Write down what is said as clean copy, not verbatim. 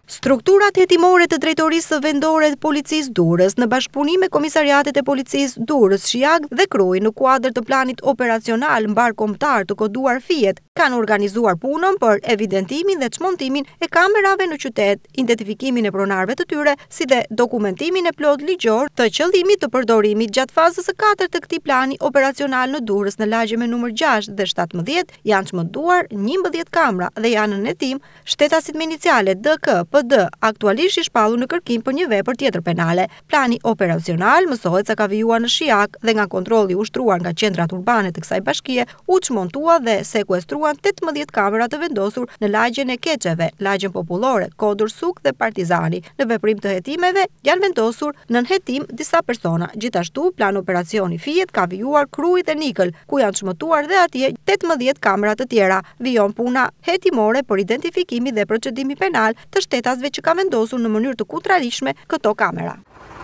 Strukturat hetimore të drejtorisë së vendore të policisë Durrës në bashkëpunim me komisariatet e policisë Durrës, Shijag dhe Krujë në kuadër të planit operacional mbarkombëtar të koduar fijet, kanë organizuar punën për evidentimin dhe çmontimin e kamerave në qytet, identifikimin e pronarëve të tyre, si dhe dokumentimin e plot ligjor të qëllimit të përdorimit gjatë fazës së 4 të këtij plani operacional në Durrës. Në lagje me numër 6 dhe 17 janë çmontuar 11 kamera dhe janë në hetim shtetasit me iniciale DK PD aktualisht i shpallur në kërkim për një vepër tjetër penale. Plani operacional mësohet se ka vijuar në Shijak dhe nga kontrolli ushtruar nga qendrat urbane të kësaj bashkie u çmontua dhe sekuestruan 18 kamera të vendosur në lagjen e Keçeve, lagjen popullore, Kodur Suk dhe Partizani. Në veprim të hetimeve janë vendosur nën hetim disa persona. Gjithashtu, plan operacioni Fijet ka vijuar Krujë dhe Nikël, ku janë çmontuar dhe atje 18 kamera të tjera. Vijon puna hetimore për identifikimi dhe procedimi penal të shtetasve që ka vendosur në mënyrë të kundërshtatshme këto kamera.